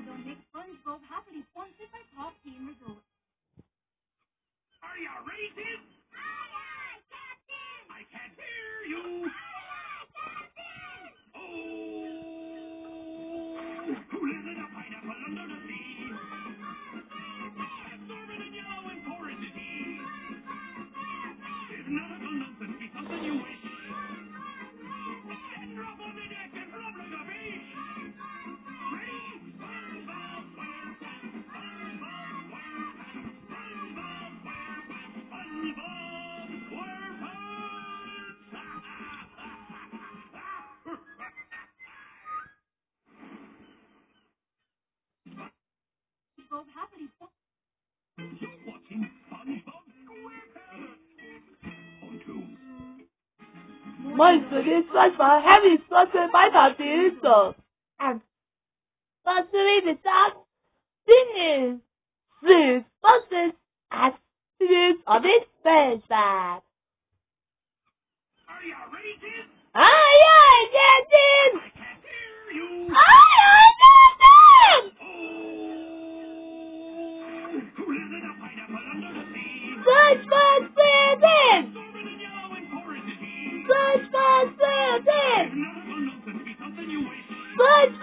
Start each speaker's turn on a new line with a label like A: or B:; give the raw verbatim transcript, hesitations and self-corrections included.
A: don't make SpongeBob happily sponsored by Pop Team Resort.
B: Are you ready, kids?
A: Aye, aye, Captain!
B: I can't hear you.
A: Aye, aye, Captain!
B: Oh, who lives in a pineapple under the sea? Absorbent and yellow and porridge is he. If nautical nonsense be something you wish, then drop on the deck and flop like a fish. Ready? SpongeBob SquarePants, SpongeBob SquarePants, SpongeBob SquarePants, SpongeBob SquarePants.
A: SpongeBob happily sponsored.
B: You're watching SpongeBob SquarePants on Tube.
C: Monster is SpongeBob heavily sponsored by Pop Team Resort. And sponsoring the top singing food sponsors as students of this SpongeBob.
B: Are you ready, kids?
C: Aye, aye, Captain!
B: I can't hear you.
C: Aye, aye, Captain!
B: Oh, who lives in a pineapple under the sea?
C: SpongeBob SquarePants!
B: Absorbent and yellow and porridge is he.
C: SpongeBob
B: If
C: SquarePants!
B: nautical nonsense be something you wish,
C: SpongeBob